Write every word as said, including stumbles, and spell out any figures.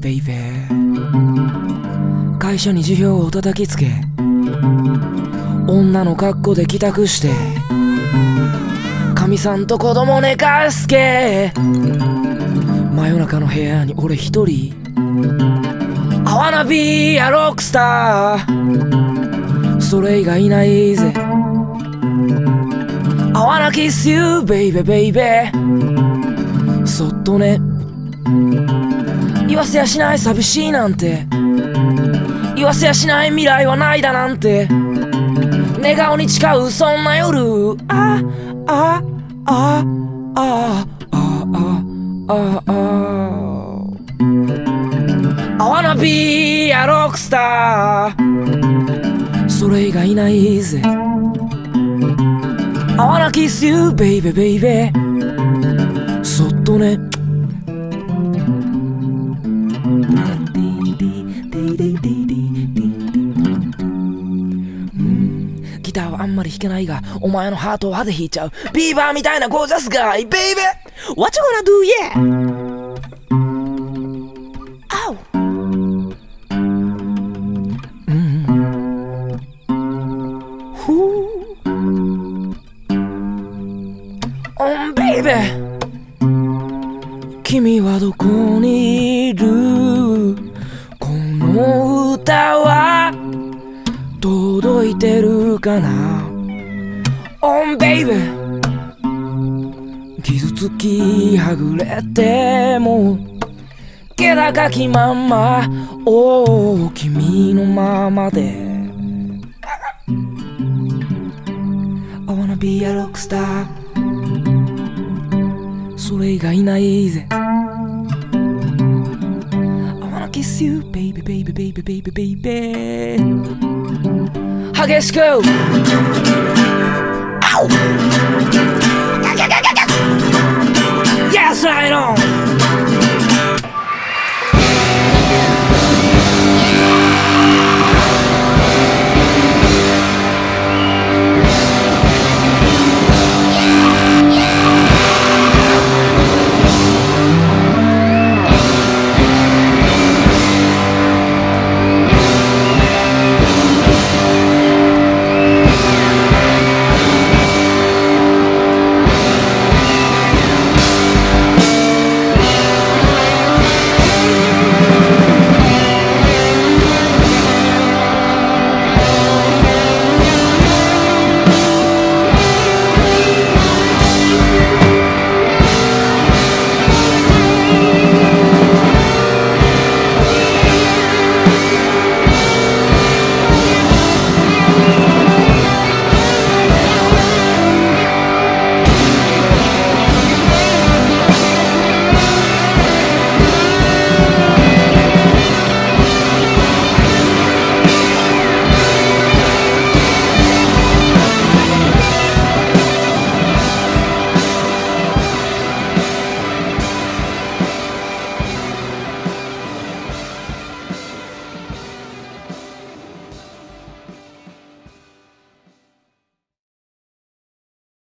baby。 会社に辞表を叩きつけ、女の格好で帰宅して、かみさんと子供寝かすけ。真夜中の部屋に俺一人、I wanna be a rockstar。 それ以外いないぜ。 I wanna kiss you baby baby。 そっとね、言わせやしない寂しいなんて、言わせやしない未来はないだなんて、寝顔に誓うそんな夜。ああああああああ I wanna be a rockstar。 それ以外いないぜ。 I wanna kiss you baby baby。 そっとね、ギターはあんまり弾けないが、お前のハートを歯で弾いちゃうビーバーみたいなゴージャスガイ、ベイベー What you gonna do, yeah? Ow! うん、ふう、oh baby、 君はどこにいる？この歌は届いてるかな？ Oh baby、 傷つきはぐれても気高きまんま、おお君のままで I wanna be a rockstar。 それ以外ないぜ。 I wanna kiss you baby baby baby baby baby。 激しく Yes, right on。